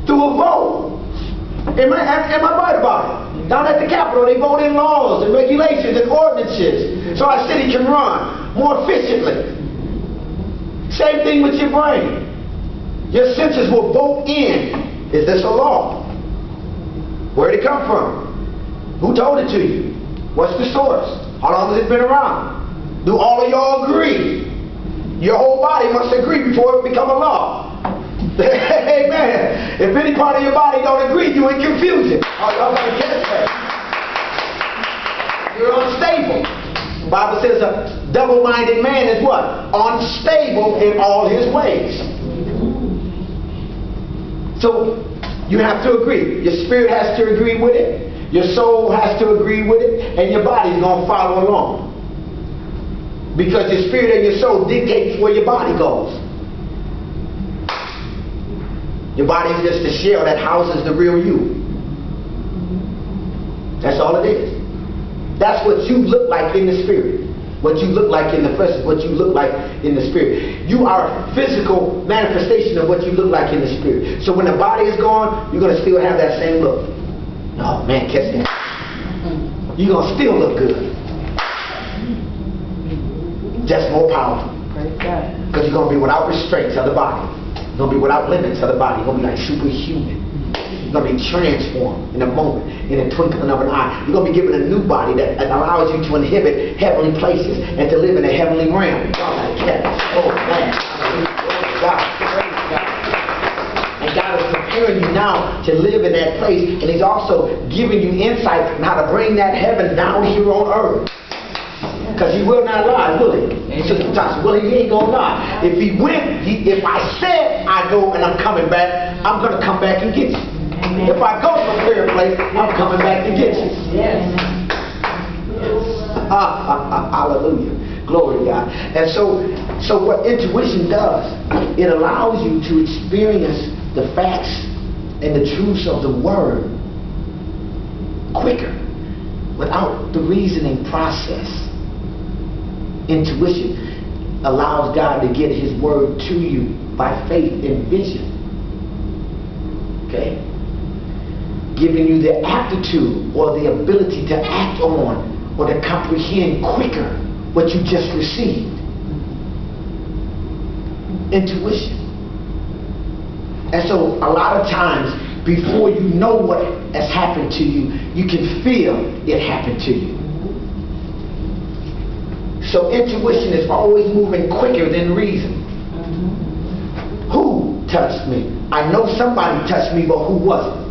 through a vote. Am I right about it? Down at the Capitol, they vote in laws and regulations and ordinances so our city can run more efficiently. Same thing with your brain. Your senses will vote in, is this a law? Where did it come from? Who told it to you? What's the source? How long has it been around? Do all of y'all agree? Your whole body must agree before it become a law. Amen. If any part of your body don't agree, you're in confusion. Y'all gotta get that. You're unstable. The Bible says a double-minded man is what? Unstable in all his ways. So you have to agree. Your spirit has to agree with it. Your soul has to agree with it. And your body's going to follow along. Because your spirit and your soul dictates where your body goes. Your body is just a shell that houses the real you. That's all it is. That's what you look like in the spirit. What you look like in the flesh is what you look like in the spirit. You are a physical manifestation of what you look like in the spirit. So when the body is gone, you're going to still have that same look. Oh man, catch that. You're going to still look good. Just more powerful. Because you're going to be without restraints of the body. You're going to be without limits of the body. You're going to be like superhuman. You're going to be transformed in a moment, in a twinkling of an eye. You're going to be given a new body that allows you to inhabit heavenly places and to live in a heavenly realm. Oh man. God. And God is preparing you now to live in that place, and He's also giving you insight on how to bring that heaven down here on earth. Because He will not lie, will He? Sister Tasha, well, He ain't gonna lie. If He went, if I said I go and I'm coming back, I'm gonna come back and get you. Amen. If I go to a prayer place, I'm coming back to get you. Yes. Hallelujah. Glory to God. And so what intuition does, it allows you to experience the facts and the truths of the Word quicker, without the reasoning process. Intuition allows God to get His Word to you by faith and vision. Okay? Giving you the aptitude or the ability to act on or to comprehend quicker what you just received. Intuition. And so a lot of times, before you know what has happened to you, you can feel it happen to you. So intuition is always moving quicker than reason. Who touched me? I know somebody touched me, but who was it?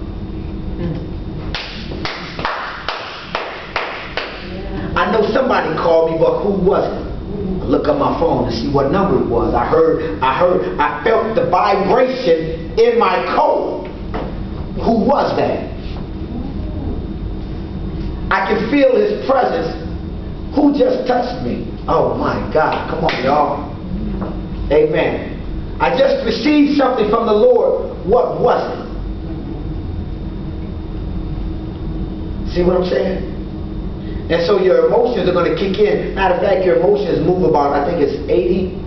I know somebody called me, but who was it? I look at my phone to see what number it was. I felt the vibration in my coat. Who was that? I can feel His presence. Who just touched me? Oh my God, come on y'all. Amen. I just received something from the Lord. What was it? See what I'm saying? And so your emotions are going to kick in. Matter of fact, your emotions move about, I think it's 80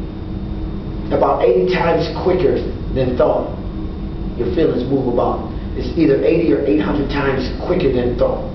times quicker than thought. Your feelings move about, it's either 80 or 800 times quicker than thought.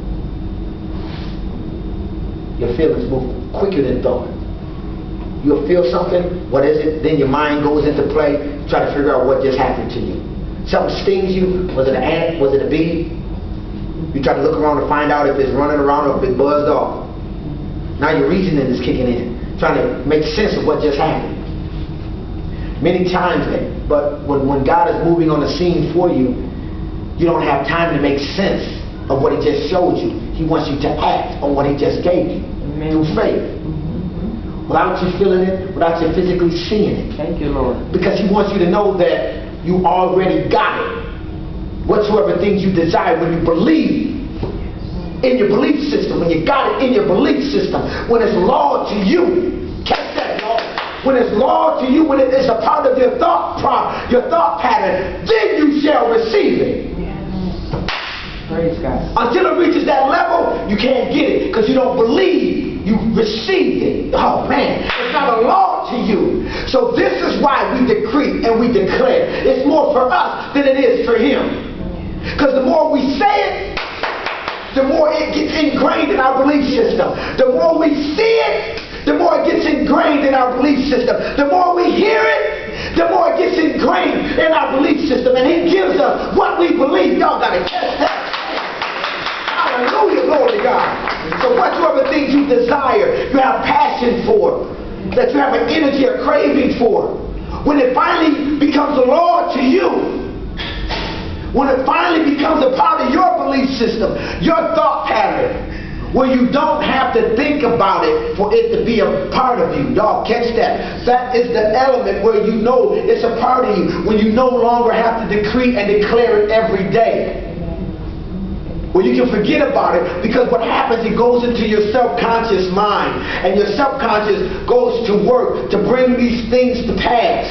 Your feelings move quicker than thought. You'll feel something, what is it? Then your mind goes into play, try to figure out what just happened to you. Something stings you. Was it an ant? Was it a bee? You try to look around to find out if it's running around or if it buzzed off. Now your reasoning is kicking in, trying to make sense of what just happened. Many times, but when God is moving on the scene for you, you don't have time to make sense of what He just showed you. He wants you to act on what He just gave you. Amen. Through faith. Without you feeling it, without you physically seeing it. Thank you, Lord. Because He wants you to know that you already got it. Whatsoever things you desire, when you believe in your belief system, when you got it in your belief system, when it's law to you, catch that, y'all. When it's law to you, when it is a part of your thought pattern, then you shall receive it. Praise God. Until it reaches that level, you can't get it because you don't believe you received it. Oh man, it's not a law to to you. So this is why we decree and we declare. It's more for us than it is for him. Because the more we say it, the more it gets ingrained in our belief system. The more we see it, the more it gets ingrained in our belief system. The more we hear it, the more it gets ingrained in our belief system. And he gives us what we believe. Y'all got to catch that. Hallelujah, glory to God. So whatsoever things you desire, you have passion for, that you have an energy, a craving for, when it finally becomes the Lord to you, when it finally becomes a part of your belief system, your thought pattern, where you don't have to think about it for it to be a part of you. Y'all catch that? That is the element where you know it's a part of you, when you no longer have to decree and declare it every day. Where you can forget about it, because what happens, it goes into your subconscious mind, and your subconscious goes to work to bring these things to pass.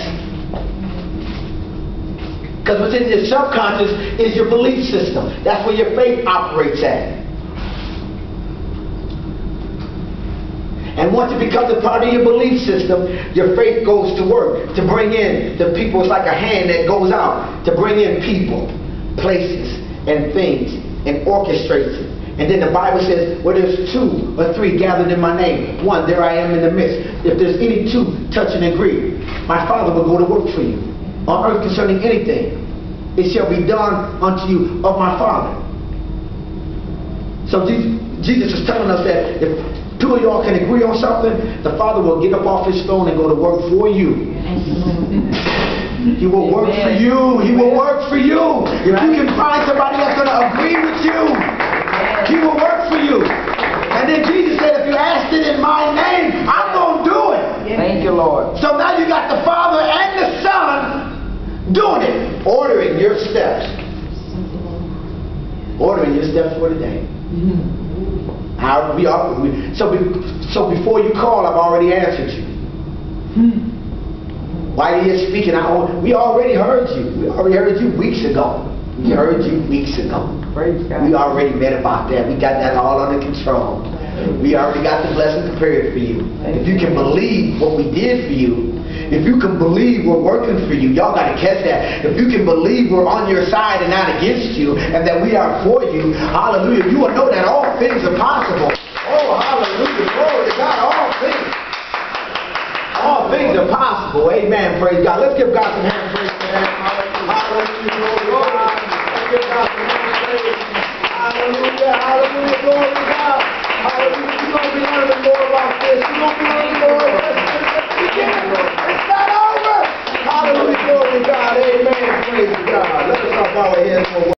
Because what's in your subconscious is your belief system. That's where your faith operates at. And once it becomes a part of your belief system, your faith goes to work to bring in the people. It's like a hand that goes out to bring in people, places, and things, and orchestrates it. And then the Bible says, where there's 2 or 3 gathered in my name, one, there I am in the midst. If there's any 2 touch and agree, my Father will go to work for you on earth concerning anything. It shall be done unto you of my Father. So Jesus is telling us that if 2 of y'all can agree on something, the Father will get up off his throne and go to work for you. He will work for you. He will work for you. If you can find somebody that's going to agree with you, he will work for you. And then Jesus said, if you asked it in my name, I'm going to do it. Thank you, Lord. So now you got the Father and the Son doing it, ordering your steps. Ordering your steps for the day. So before you call, I've already answered you. While you're speaking, we already heard you. We already heard you weeks ago. We heard you weeks ago. Praise God. We already met about that. We got that all under control. We already got the blessing prepared for you. If you can believe what we did for you, if you can believe we're working for you, y'all got to catch that. If you can believe we're on your side and not against you, and that we are for you, hallelujah, you will know that all things are possible. Oh, hallelujah, glory to God, all things are possible. Amen, praise God. Let's give God some hand praise for that. Hallelujah, glory to God. Let's give God some hand praise. Hallelujah, hallelujah, glory to God. Hallelujah, you're going to be learning more about this. You're going to be learning more. Let's begin. It's not over. Hallelujah, glory to God. Amen, praise God. Let us all bow our heads for